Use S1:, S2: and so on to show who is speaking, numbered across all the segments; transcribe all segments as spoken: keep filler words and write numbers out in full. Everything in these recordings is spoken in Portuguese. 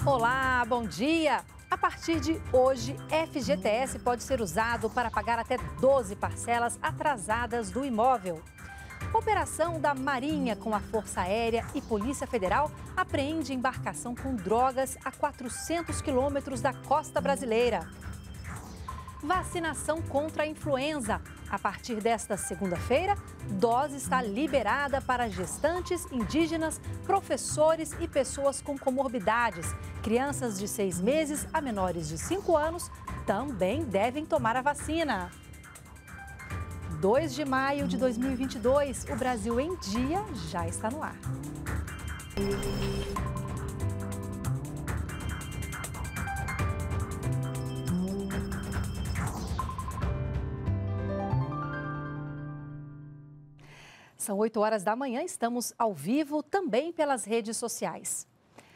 S1: Olá, bom dia! A partir de hoje, F G T S pode ser usado para pagar até doze parcelas atrasadas do imóvel. Operação da Marinha com a Força Aérea e Polícia Federal apreende embarcação com drogas a quatrocentos quilômetros da costa brasileira. Vacinação contra a influenza. A partir desta segunda-feira, dose está liberada para gestantes, indígenas, professores e pessoas com comorbidades. Crianças de seis meses a menores de cinco anos também devem tomar a vacina. dois de maio de dois mil e vinte e dois, o Brasil em Dia já está no ar. São oito horas da manhã, estamos ao vivo também pelas redes sociais.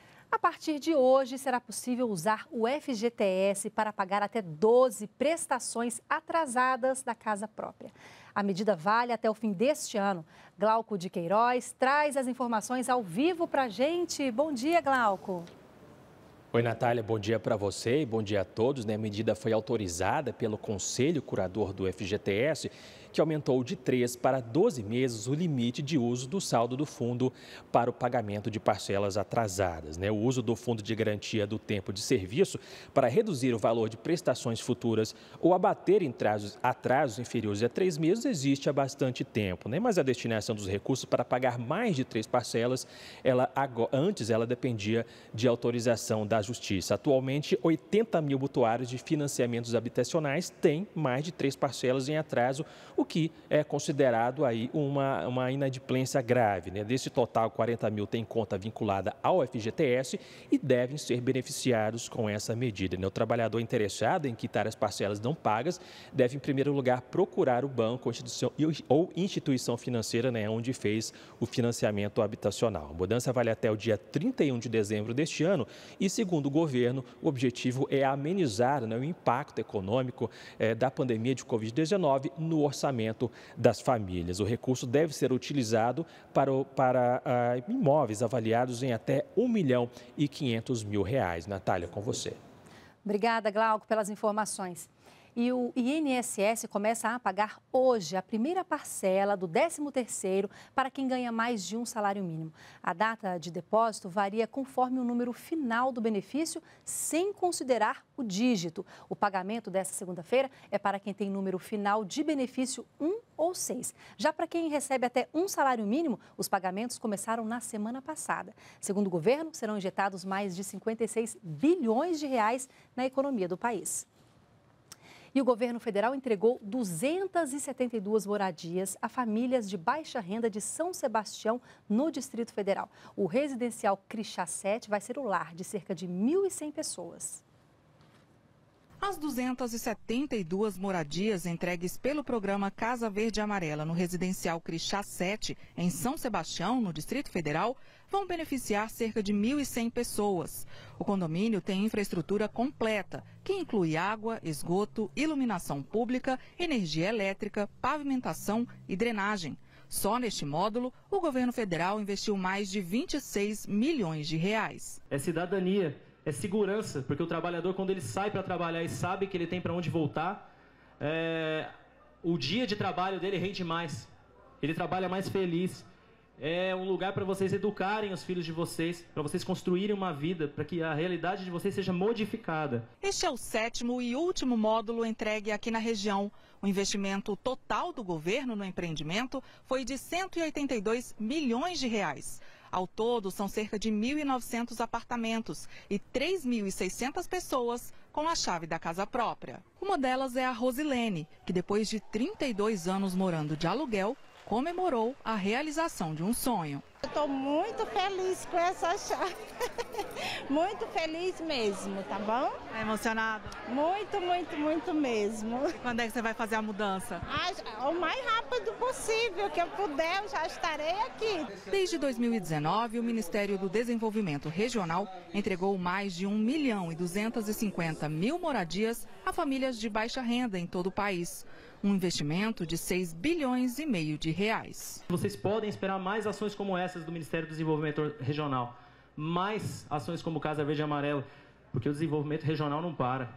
S1: A partir de hoje, será possível usar o F G T S para pagar até doze prestações atrasadas da casa própria. A medida vale até o fim deste ano. Glauco de Queiroz traz as informações ao vivo para a gente. Bom dia, Glauco.
S2: Oi, Natália, bom dia para você e bom dia a todos. A medida foi autorizada pelo Conselho Curador do F G T S, que aumentou de três para doze meses o limite de uso do saldo do fundo para o pagamento de parcelas atrasadas. O uso do fundo de garantia do tempo de serviço para reduzir o valor de prestações futuras ou abater em atrasos, atrasos inferiores a três meses existe há bastante tempo, né? Mas a destinação dos recursos para pagar mais de três parcelas, ela, antes ela dependia de autorização da Justiça. Atualmente, oitenta mil mutuários de financiamentos habitacionais têm mais de três parcelas em atraso, o que é considerado aí uma, uma inadimplência grave, né? Desse total, quarenta mil têm conta vinculada ao F G T S e devem ser beneficiados com essa medida, né? O trabalhador interessado em quitar as parcelas não pagas deve, em primeiro lugar, procurar o banco ou instituição, ou instituição financeira, né, onde fez o financiamento habitacional. A mudança vale até o dia trinta e um de dezembro deste ano e, segundo o governo, o objetivo é amenizar, né, o impacto econômico eh, da pandemia de covid dezenove no orçamento das famílias. O recurso deve ser utilizado para, o, para ah, imóveis avaliados em até um milhão e quinhentos mil reais. Natália, com você.
S1: Obrigada, Glauco, pelas informações. E o I N S S começa a pagar hoje a primeira parcela do décimo terceiro para quem ganha mais de um salário mínimo. A data de depósito varia conforme o número final do benefício, sem considerar o dígito. O pagamento dessa segunda-feira é para quem tem número final de benefício um ou seis. Já para quem recebe até um salário mínimo, os pagamentos começaram na semana passada. Segundo o governo, serão injetados mais de cinquenta e seis bilhões de reais na economia do país. E o governo federal entregou duzentas e setenta e duas moradias a famílias de baixa renda de São Sebastião, no Distrito Federal. O residencial Crixá sete vai ser o lar de cerca de mil e cem pessoas.
S3: As duzentas e setenta e duas moradias entregues pelo programa Casa Verde e Amarela no residencial Crixá sete, em São Sebastião, no Distrito Federal, vão beneficiar cerca de mil e cem pessoas. O condomínio tem infraestrutura completa, que inclui água, esgoto, iluminação pública, energia elétrica, pavimentação e drenagem. Só neste módulo, o governo federal investiu mais de vinte e seis milhões de reais.
S4: É cidadania. É segurança, porque o trabalhador, quando ele sai para trabalhar e sabe que ele tem para onde voltar, é, o dia de trabalho dele rende mais, ele trabalha mais feliz. É um lugar para vocês educarem os filhos de vocês, para vocês construírem uma vida, para que a realidade de vocês seja modificada.
S3: Este é o sétimo e último módulo entregue aqui na região. O investimento total do governo no empreendimento foi de cento e oitenta e dois milhões de reais. Ao todo, são cerca de mil e novecentos apartamentos e três mil e seiscentas pessoas com a chave da casa própria. Uma delas é a Rosilene, que depois de trinta e dois anos morando de aluguel, comemorou a realização de um sonho.
S5: Eu estou muito feliz com essa chave, muito feliz mesmo, tá bom?
S3: Tá emocionada?
S5: Muito, muito, muito mesmo.
S3: Quando é que você vai fazer a mudança?
S5: Ah, o mais rápido possível que eu puder, eu já estarei aqui.
S3: Desde dois mil e dezenove, o Ministério do Desenvolvimento Regional entregou mais de um milhão e duzentas e cinquenta mil moradias a famílias de baixa renda em todo o país. Um investimento de seis bilhões e meio de reais.
S4: Vocês podem esperar mais ações como essas do Ministério do Desenvolvimento Regional. mais ações como Casa Verde e Amarela, porque o desenvolvimento regional não para.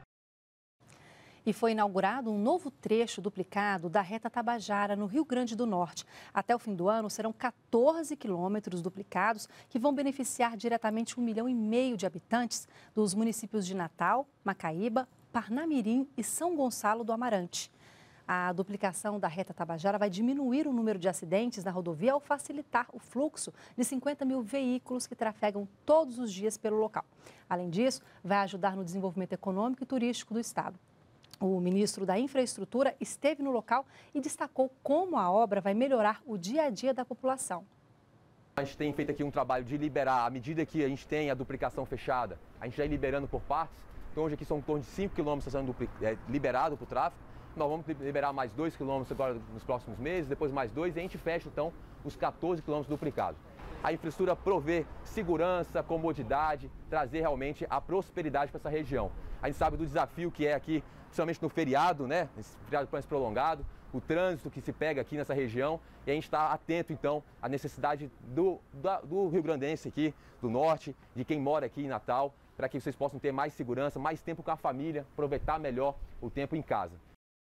S1: E foi inaugurado um novo trecho duplicado da Reta Tabajara, no Rio Grande do Norte. Até o fim do ano, serão quatorze quilômetros duplicados que vão beneficiar diretamente um milhão e meio de habitantes dos municípios de Natal, Macaíba, Parnamirim e São Gonçalo do Amarante. A duplicação da Reta Tabajara vai diminuir o número de acidentes na rodovia ao facilitar o fluxo de cinquenta mil veículos que trafegam todos os dias pelo local. Além disso, vai ajudar no desenvolvimento econômico e turístico do estado. O ministro da Infraestrutura esteve no local e destacou como a obra vai melhorar o dia a dia da população.
S6: A gente tem feito aqui um trabalho de liberar, à medida que a gente tem a duplicação fechada, a gente já ir liberando por partes. Então hoje aqui são em torno de cinco quilômetros sendo é, liberado para o tráfego. Nós vamos liberar mais dois quilômetros agora nos próximos meses, depois mais dois, e a gente fecha então os quatorze quilômetros duplicados. A infraestrutura provê segurança, comodidade, trazer realmente a prosperidade para essa região. A gente sabe do desafio que é aqui, principalmente no feriado, né? Esse feriado mais prolongado, o trânsito que se pega aqui nessa região, e a gente está atento então à necessidade do, do, do rio-grandense aqui, do norte, de quem mora aqui em Natal, para que vocês possam ter mais segurança, mais tempo com a família, aproveitar melhor o tempo em casa.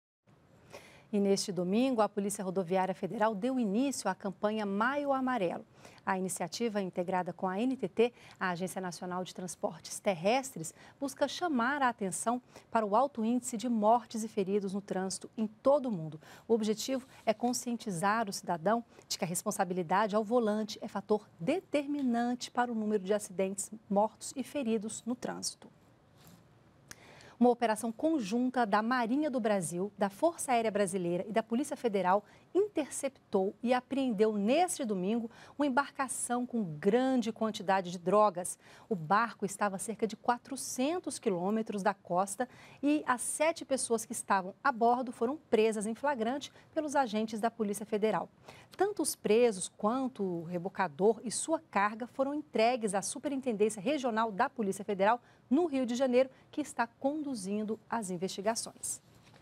S1: E neste domingo, a Polícia Rodoviária Federal deu início à campanha Maio Amarelo. A iniciativa, integrada com a N T T, a Agência Nacional de Transportes Terrestres, busca chamar a atenção para o alto índice de mortes e feridos no trânsito em todo o mundo. O objetivo é conscientizar o cidadão de que a responsabilidade ao volante é fator determinante para o número de acidentes, mortos e feridos no trânsito. Uma operação conjunta da Marinha do Brasil, da Força Aérea Brasileira e da Polícia Federal interceptou e apreendeu neste domingo uma embarcação com grande quantidade de drogas. O barco estava a cerca de quatrocentos quilômetros da costa e as sete pessoas que estavam a bordo foram presas em flagrante pelos agentes da Polícia Federal. Tanto os presos quanto o rebocador e sua carga foram entregues à Superintendência Regional da Polícia Federal no Rio de Janeiro, que está conduzindo as investigações.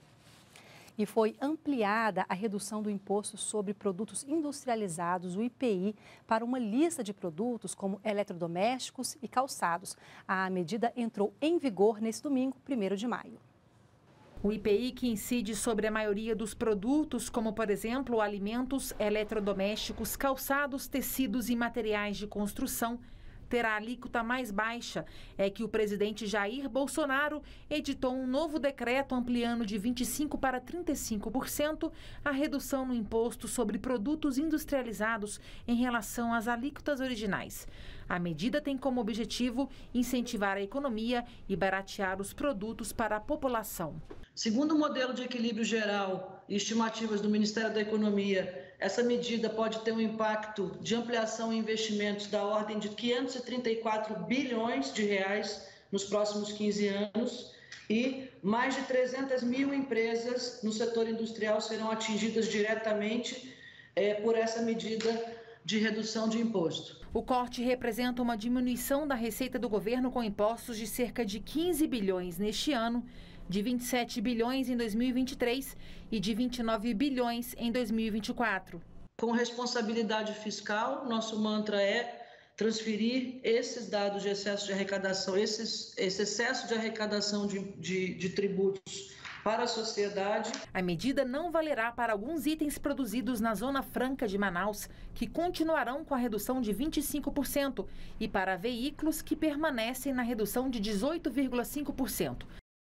S1: E foi ampliada a redução do imposto sobre produtos industrializados, o I P I, para uma lista de produtos como eletrodomésticos e calçados. A medida entrou em vigor nesse domingo, primeiro de maio.
S7: O I P I, que incide sobre a maioria dos produtos, como, por exemplo, alimentos, eletrodomésticos, calçados, tecidos e materiais de construção, terá a alíquota mais baixa. É que o presidente Jair Bolsonaro editou um novo decreto ampliando de vinte e cinco por cento para trinta e cinco por cento a redução no imposto sobre produtos industrializados em relação às alíquotas originais. A medida tem como objetivo incentivar a economia e baratear os produtos para a população.
S8: Segundo o modelo de equilíbrio geral e estimativas do Ministério da Economia, essa medida pode ter um impacto de ampliação em investimentos da ordem de quinhentos e trinta e quatro bilhões de reais nos próximos quinze anos e mais de trezentas mil empresas no setor industrial serão atingidas diretamente é, por essa medida de redução de imposto.
S7: O corte representa uma diminuição da receita do governo com impostos de cerca de quinze bilhões neste ano, de vinte e sete bilhões em dois mil e vinte e três e de vinte e nove bilhões em dois mil e vinte e quatro.
S8: Com responsabilidade fiscal, nosso mantra é transferir esses dados de excesso de arrecadação, esses, esse excesso de arrecadação de, de, de tributos para a sociedade.
S7: A medida não valerá para alguns itens produzidos na Zona Franca de Manaus, que continuarão com a redução de vinte e cinco por cento, e para veículos que permanecem na redução de dezoito vírgula cinco por cento.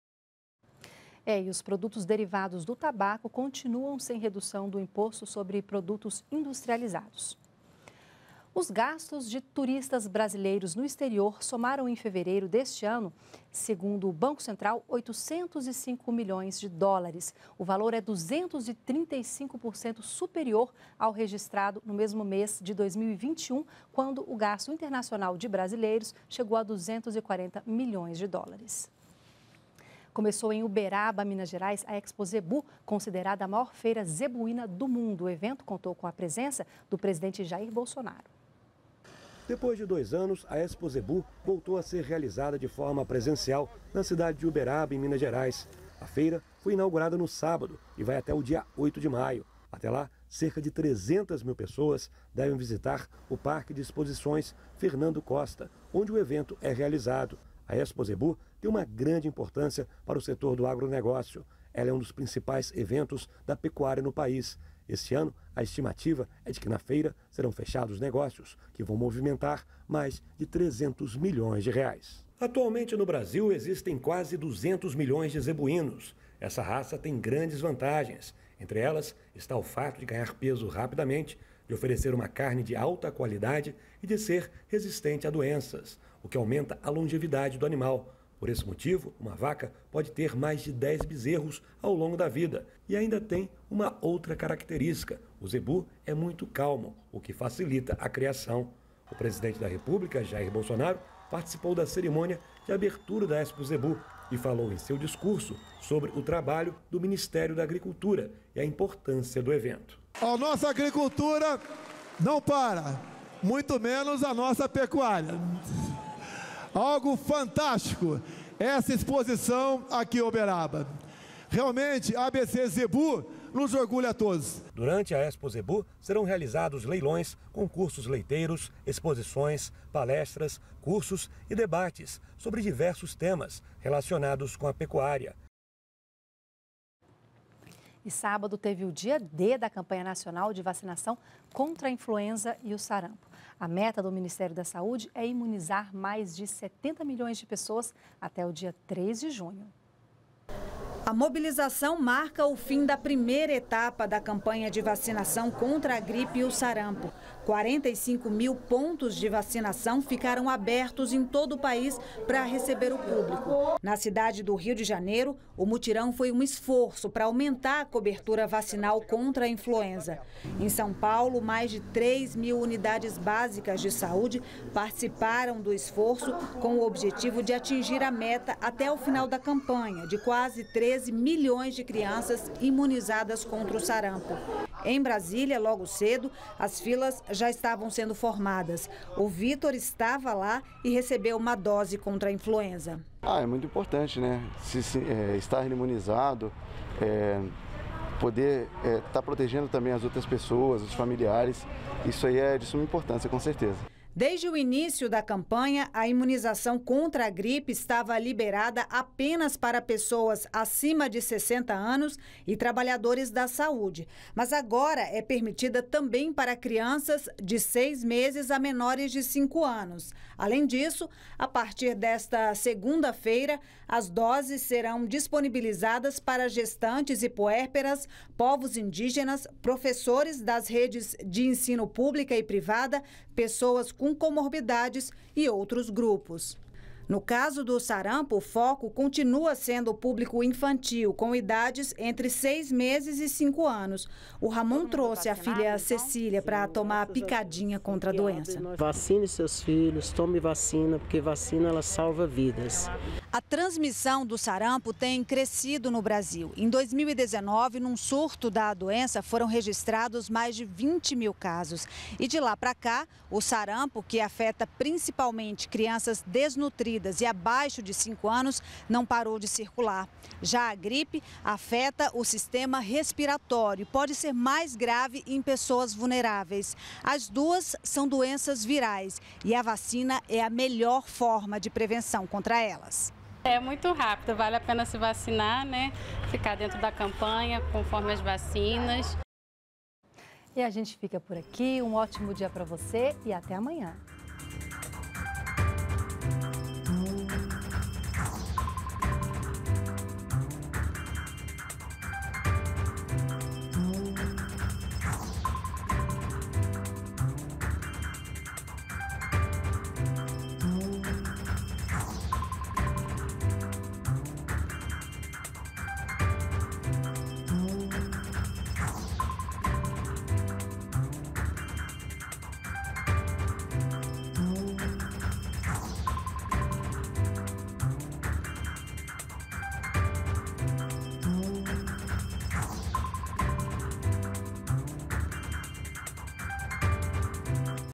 S1: É, e os produtos derivados do tabaco continuam sem redução do imposto sobre produtos industrializados. Os gastos de turistas brasileiros no exterior somaram em fevereiro deste ano, segundo o Banco Central, oitocentos e cinco milhões de dólares. O valor é duzentos e trinta e cinco por cento superior ao registrado no mesmo mês de dois mil e vinte e um, quando o gasto internacional de brasileiros chegou a duzentos e quarenta milhões de dólares. Começou em Uberaba, Minas Gerais, a Expo Zebu, considerada a maior feira zebuína do mundo. O evento contou com a presença do presidente Jair Bolsonaro.
S9: Depois de dois anos, a Expo Zebu voltou a ser realizada de forma presencial na cidade de Uberaba, em Minas Gerais. A feira foi inaugurada no sábado e vai até o dia oito de maio. Até lá, cerca de trezentas mil pessoas devem visitar o Parque de Exposições Fernando Costa, onde o evento é realizado. A Expo Zebu tem uma grande importância para o setor do agronegócio. Ela é um dos principais eventos da pecuária no país. Este ano, a estimativa é de que na feira serão fechados negócios que vão movimentar mais de trezentos milhões de reais. Atualmente no Brasil existem quase duzentos milhões de zebuínos. Essa raça tem grandes vantagens. Entre elas está o fato de ganhar peso rapidamente, de oferecer uma carne de alta qualidade e de ser resistente a doenças, o que aumenta a longevidade do animal. Por esse motivo, uma vaca pode ter mais de dez bezerros ao longo da vida. E ainda tem uma outra característica: o zebu é muito calmo, o que facilita a criação. O presidente da República, Jair Bolsonaro, participou da cerimônia de abertura da Expo Zebu e falou em seu discurso sobre o trabalho do Ministério da Agricultura e a importância do evento.
S10: A nossa agricultura não para, muito menos a nossa pecuária. Algo fantástico essa exposição aqui em Uberaba. Realmente, a A B C Zebu nos orgulha a todos.
S9: Durante a Expo Zebu serão realizados leilões, concursos leiteiros, exposições, palestras, cursos e debates sobre diversos temas relacionados com a pecuária.
S1: E sábado teve o dia D da campanha nacional de vacinação contra a influenza e o sarampo. A meta do Ministério da Saúde é imunizar mais de setenta milhões de pessoas até o dia três de junho.
S11: A mobilização marca o fim da primeira etapa da campanha de vacinação contra a gripe e o sarampo. quarenta e cinco mil pontos de vacinação ficaram abertos em todo o país para receber o público. Na cidade do Rio de Janeiro, o mutirão foi um esforço para aumentar a cobertura vacinal contra a influenza. Em São Paulo, mais de três mil unidades básicas de saúde participaram do esforço com o objetivo de atingir a meta até o final da campanha, de quase treze milhões de crianças imunizadas contra o sarampo. Em Brasília, logo cedo, as filas já estavam sendo formadas. O Vitor estava lá e recebeu uma dose contra a influenza.
S12: Ah, é muito importante, né? Se, se é, estar imunizado, é, poder estar é, tá protegendo também as outras pessoas, os familiares. Isso aí é de suma importância, com certeza.
S11: Desde o início da campanha, a imunização contra a gripe estava liberada apenas para pessoas acima de sessenta anos e trabalhadores da saúde. Mas agora é permitida também para crianças de seis meses a menores de cinco anos. Além disso, a partir desta segunda-feira, as doses serão disponibilizadas para gestantes e puérperas, povos indígenas, professores das redes de ensino pública e privada, pessoas com comorbidades e outros grupos. No caso do sarampo, o foco continua sendo o público infantil, com idades entre seis meses e cinco anos. O Ramon trouxe a filha Cecília para tomar a picadinha contra a doença.
S13: Vacine seus filhos, tome vacina, porque vacina ela salva vidas.
S11: A transmissão do sarampo tem crescido no Brasil. Em dois mil e dezenove, num surto da doença, foram registrados mais de vinte mil casos. E de lá para cá, o sarampo, que afeta principalmente crianças desnutridas e abaixo de cinco anos, não parou de circular. Já a gripe afeta o sistema respiratório e pode ser mais grave em pessoas vulneráveis. As duas são doenças virais e a vacina é a melhor forma de prevenção contra elas.
S14: É muito rápido, vale a pena se vacinar, né? Ficar dentro da campanha conforme as vacinas.
S1: E a gente fica por aqui. Um ótimo dia para você e até amanhã.